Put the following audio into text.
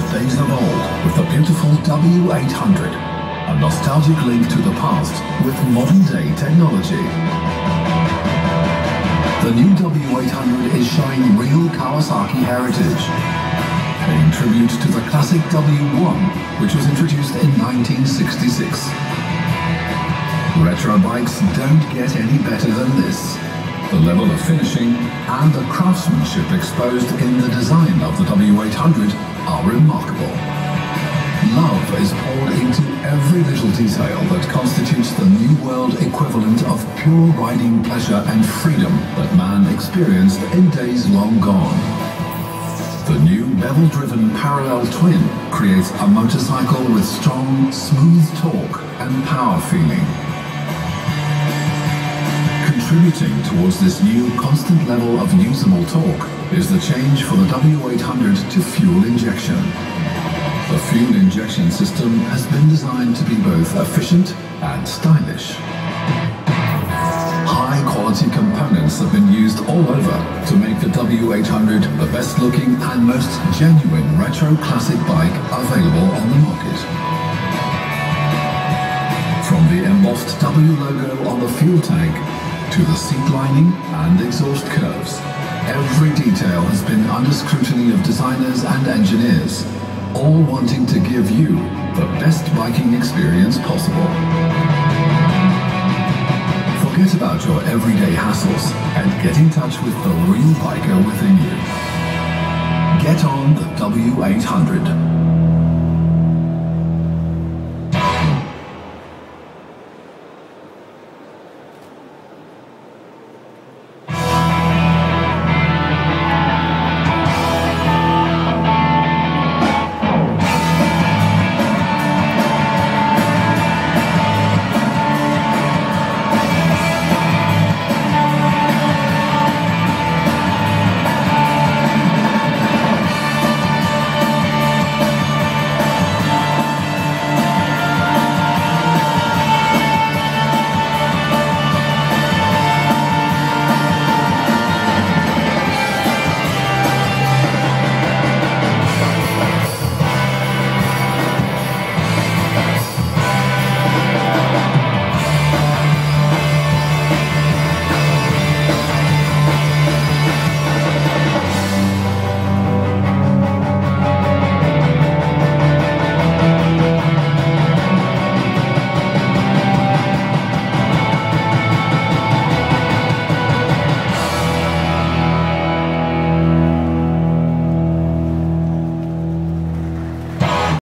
days of old with the beautiful W800, a nostalgic link to the past with modern-day technology. The new W800 is showing real Kawasaki heritage, paying tribute to the classic W1, which was introduced in 1966. Retro bikes don't get any better than this. The level of finishing and the craftsmanship exposed in the design of the W800 are remarkable. Love is poured into every little detail that constitutes the new world equivalent of pure riding pleasure and freedom that man experienced in days long gone. The new bevel-driven parallel twin creates a motorcycle with strong, smooth torque and power feeling. Contributing towards this new constant level of usable torque is the change for the W800 to fuel injection. The fuel injection system has been designed to be both efficient and stylish. High-quality components have been used all over to make the W800 the best-looking and most genuine retro classic bike available on the market. From the embossed W logo on the fuel tank to the seat lining and exhaust curves, every detail has been under scrutiny of designers and engineers, all wanting to give you the best biking experience possible. Forget about your everyday hassles and get in touch with the real biker within you. Get on the W800.